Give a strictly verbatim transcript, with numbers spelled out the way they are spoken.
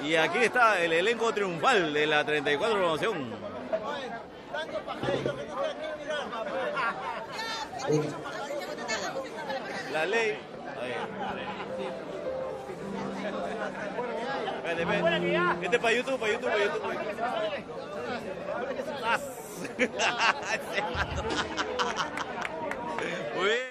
Y aquí está el elenco triunfal de la treinta y cuatro promoción. La ley. Vete, vete. Este es para YouTube, para YouTube, para YouTube. Muy bien.